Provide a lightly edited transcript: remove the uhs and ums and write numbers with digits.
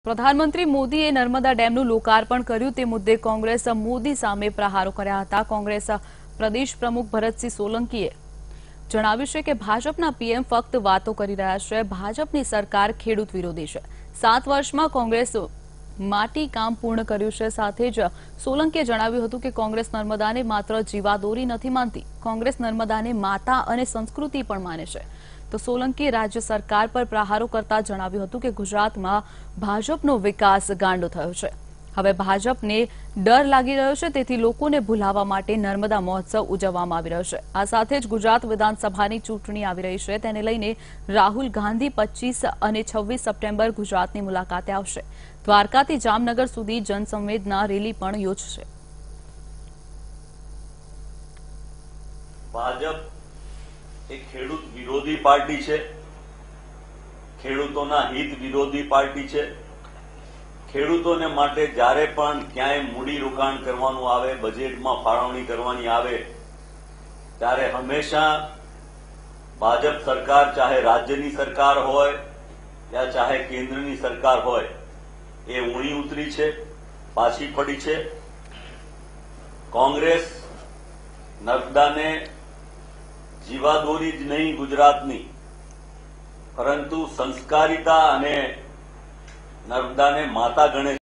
પ્રધાનમંત્રી મોદીએ નર્મદા ડેમનું લોકાર્પણ કર્યું તે મુદ્દે કોંગ્રેસ મોદી સામે પ્રહારો કર્યા હતા। કોંગ્રેસ પ્રદેશ પ્રમુખ ભરતસિંહ સોલંકીએ જણાવ્યું છે કે ભાજપના પીએમ ફક્ત વાતો કરી રહ્યા છે। ભાજપની સરકાર ખેડૂત વિરોધી છે। 7 વર્ષમાં કોંગ્રેસ માટી કામ પૂર્ણ કર્યું છે। સાથે જ સોલંકીએ જણાવ્યું હતું કે કોંગ્રેસ નર્મદાને માત્ર જીવાદોરી નથી માનતી, કોંગ્રેસ નર્મદાને માતા અને સંસ્કૃતિ પણ માને છે। તો સોલંકીએ રાજ્ય સરકાર પર પ્રહારો કરતા જણાવ્યું હતું કે ગુજરાતમાં ભાજપનો વિકાસ ગાંડો થયો છે। હવે ભાજપને ડર લાગી રહ્યો છે, તેથી લોકોને ભૂલાવવા માટે નર્મદા મહોત્સવ ઉજવવામાં આવી રહ્યો છે। આ સાથે જ ગુજરાત વિધાનસભાની ચૂંટણી આવી રહી છે, તેને લઈને રાહુલ ગાંધી 25 અને 26 સપ્ટેમ્બર ગુજરાતની મુલાકાતે આવશે। દ્વારકાથી જામનગર સુધી જનસંવેદના રેલી પણ યોજશે। ભાજપ एक खेडूत विरोधी पार्टी है, खेडूतोना हित विरोधी पार्टी है। खेडूतोने माटे ज्यारे पण क्यांय मूडी रोकाण करवानुं आवे, बजेटमां फाळवणी करवानी आवे त्यारे हमेशा भाजप सरकार, चाहे राज्यनी सरकार होय या चाहे केंद्रनी सरकार होय, ए ऊणी उतरी छे, पाछी पड़ी छे। कांग्रेस नर्मदाने जीवादोरी ज नहीं गुजरातनी, परंतु संस्कारिता अने नर्मदाने माता गणे